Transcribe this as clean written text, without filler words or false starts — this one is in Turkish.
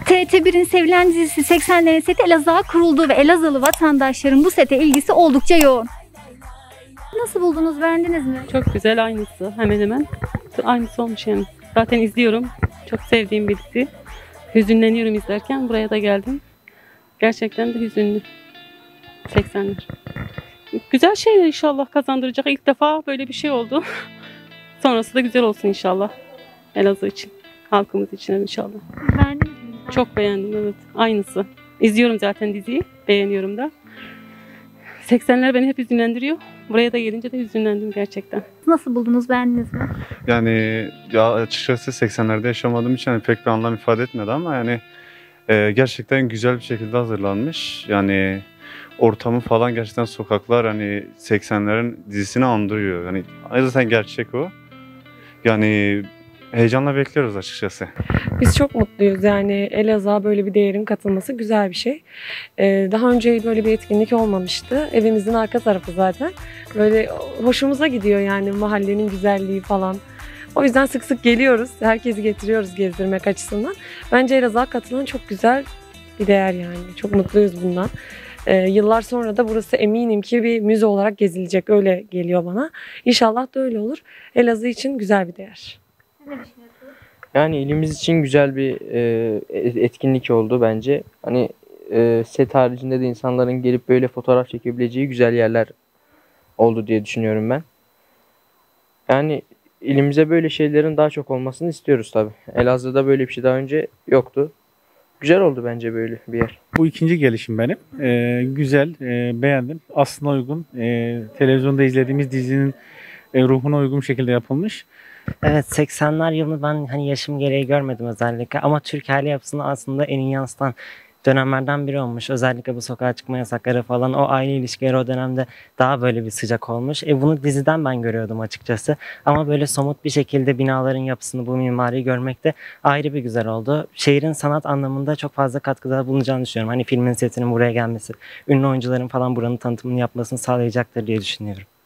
TRT1'in sevilen dizisi 80'lerin seti Elazığ'a kuruldu ve Elazığlı vatandaşların bu sete ilgisi oldukça yoğun. Nasıl buldunuz, beğendiniz mi? Çok güzel, aynısı. Hemen hemen aynısı olmuş yani. Zaten izliyorum. Çok sevdiğim bir dizi. Hüzünleniyorum izlerken. Buraya da geldim. Gerçekten de hüzünlü. 80'ler. Güzel şeyler inşallah kazandıracak. İlk defa böyle bir şey oldu. Sonrası da güzel olsun inşallah. Elazığ için. Halkımız için inşallah. Beğendiniz mi? Çok beğendim, evet. Aynısı. İzliyorum zaten diziyi. Beğeniyorum da. 80'ler beni hep hüzünlendiriyor. Buraya da gelince de hüzünlendim gerçekten. Nasıl buldunuz, beğendiniz mi? Yani ya açıkçası 80'lerde yaşamadığım için hani pek bir anlam ifade etmedi ama yani gerçekten güzel bir şekilde hazırlanmış. Yani ortamı falan gerçekten sokaklar hani 80'lerin dizisini andırıyor. Yani zaten gerçek o. Yani heyecanla bekliyoruz açıkçası. Biz çok mutluyuz, yani Elazığ'a böyle bir değerin katılması güzel bir şey. Daha önce böyle bir etkinlik olmamıştı. Evimizin arka tarafı zaten. Böyle hoşumuza gidiyor yani, mahallenin güzelliği falan. O yüzden sık sık geliyoruz. Herkesi getiriyoruz gezdirmek açısından. Bence Elazığ'a katılan çok güzel bir değer yani. Çok mutluyuz bundan. Yıllar sonra da burası eminim ki bir müze olarak gezilecek. Öyle geliyor bana. İnşallah da öyle olur. Elazığ için güzel bir değer. Yani ilimiz için güzel bir etkinlik oldu bence. Hani set haricinde de insanların gelip böyle fotoğraf çekebileceği güzel yerler oldu diye düşünüyorum ben. Yani ilimize böyle şeylerin daha çok olmasını istiyoruz tabii. Elazığ'da böyle bir şey daha önce yoktu. Güzel oldu bence böyle bir yer. Bu ikinci gelişim benim. Güzel, beğendim. Aslına uygun, televizyonda izlediğimiz dizinin ruhuna uygun şekilde yapılmış. Evet, 80'ler yılını ben hani yaşım gereği görmedim özellikle ama Türk aile yapısını aslında en iyi yansıtan dönemlerden biri olmuş. Özellikle bu sokağa çıkma yasakları falan, o aile ilişkileri o dönemde daha böyle bir sıcak olmuş. Bunu diziden ben görüyordum açıkçası. Ama böyle somut bir şekilde binaların yapısını, bu mimariyi görmek de ayrı bir güzel oldu. Şehrin sanat anlamında çok fazla katkıda bulunacağını düşünüyorum. Hani filmin setinin buraya gelmesi, ünlü oyuncuların falan buranın tanıtımını yapmasını sağlayacaktır diye düşünüyorum.